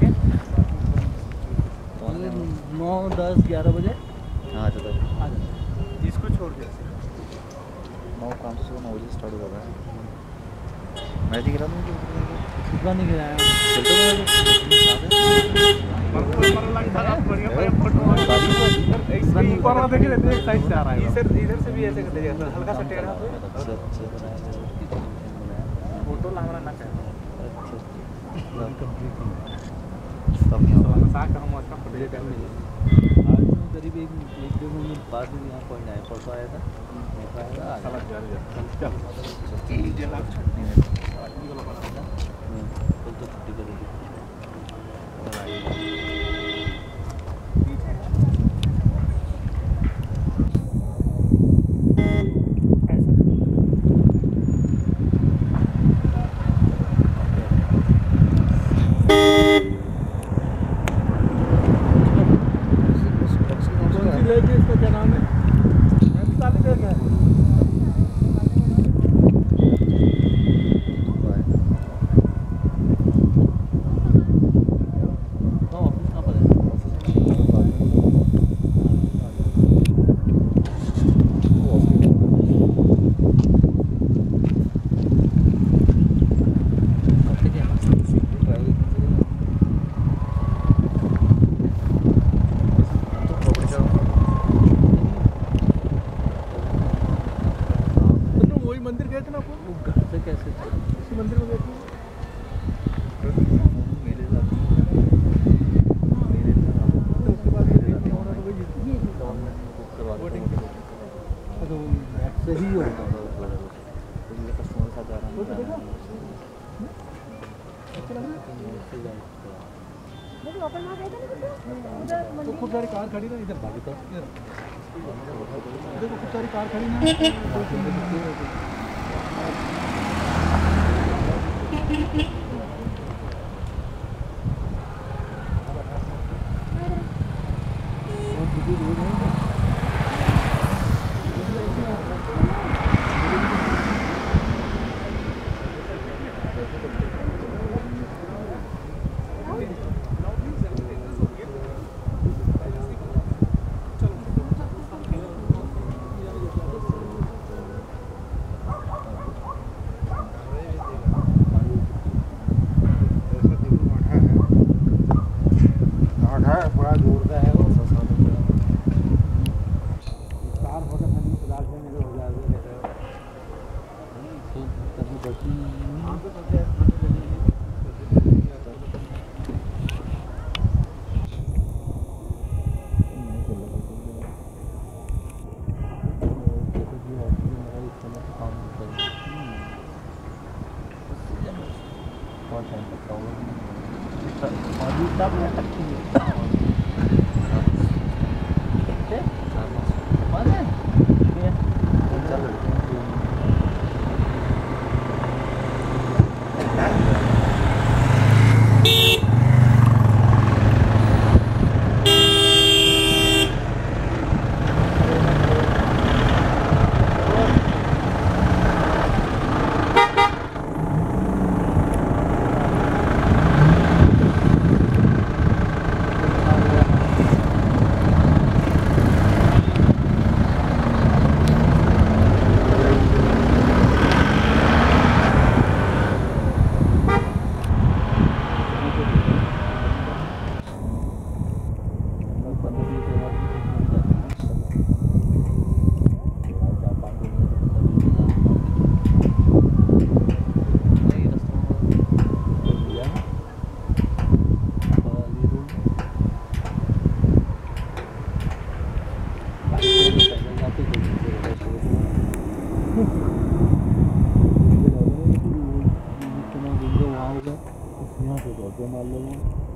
9, 10, 11 बजे हाँ चलो आ जाओ। इसको छोड़ के 9 काम से 9 बजे स्टार्ट हो रहा है। मैच गिरा नहीं गिराया इधर से भी ऐसे कर दीजिए हल्का सा टेढ़ा फोटो हमारा ना करीब 1-1.5 महीने बाद यहाँ पहुँच आया, परसों आया था। कल तो छुट्टी करेगी। इसका क्या नाम है? नैनीताल लेक है। मंदिर गए थे ना आपको? वो घर से कैसे इसी मंदिर में गए थे? मेरे साथ तो उसके बाद से ही होता था कस्टमर साथ आ रहा तो खूब सारी कार खड़ी ना इधर भागी तो देखो खूब सारी कार खड़ी ना बड़ा जोर का है और कार बहुत ठंडी पदार्थ में मेरे हो जाएगा तो कभी बची बहुत टाइम लगता होगा यहाँ से दौड़ते मार लोगों